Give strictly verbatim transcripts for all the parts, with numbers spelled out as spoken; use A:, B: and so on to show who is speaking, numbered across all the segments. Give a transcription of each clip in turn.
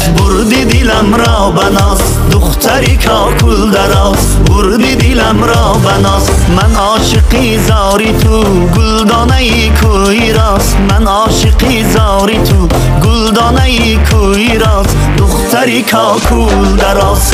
A: بردی دلم را بناز، دختری کاکل دراز بردی دلم را بناز. من عاشقی زاری تو گلدانه ای کوی راست، من عاشقی زاری تو گلدانه ای کوی راست، دختری کاکل دراز.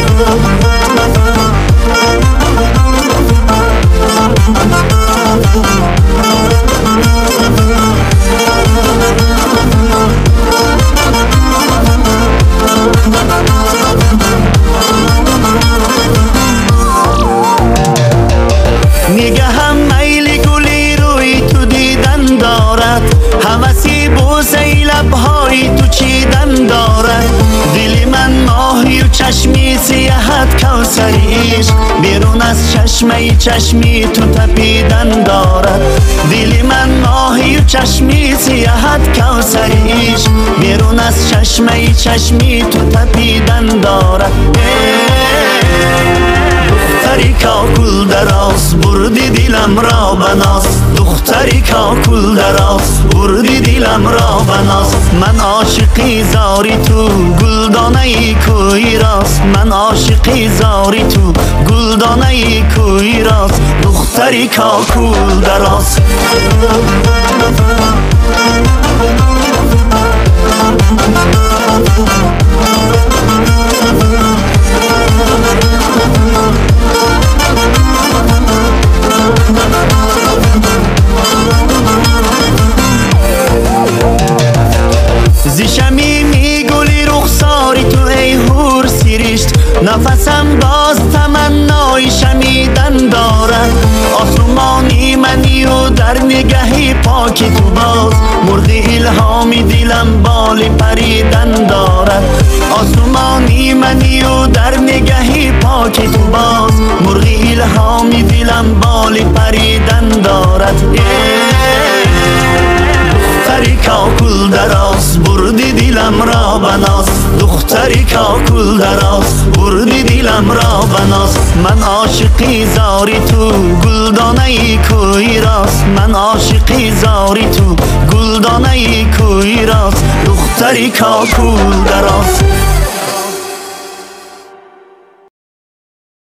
A: نگهم میل گلی روی تو دیدن دارد، هوسی بوسه لبهای تو چیدن دارد. دل من ماهی و چشمی سیاحت کوثریش، بیرون از چشمه چشمی تو تپیدن دارد. دل من ماهی و چشمی سیاحت کوثریش، بیرون از چشمه چشمی تو تپیدن دارد. دختری کاکل دراز بردی دلم را بناز، دختری کاکل دراز بردی دلم را بناز. من عاشقی زاری تو گلدانه ای کوی راست، من عاشقی زاری تو گلدانه ای کوی راست، دختری کاکل دراز. زی شمیمی گلی رخساری تو ای هور سیرشت، نفسم باز تمنای شمیدن دارد. آسمانی منی و در نگهی پاکی تو باز، مرغ الهامی دلم بال پریدن دارد. آسمانی منی و در نگهی پاکی تو باز، مرغ الهامی دلم بال پریدن دارد. دختری کاکل دراز بردی دلم را بناز، دختری کاکل دراز بردی دلم را بناز. من عاشقی زاری تو گلدانه ای کوی راست، من عاشقی زاری تو گلدانه ای کوی راست، دختری کاکل دراز.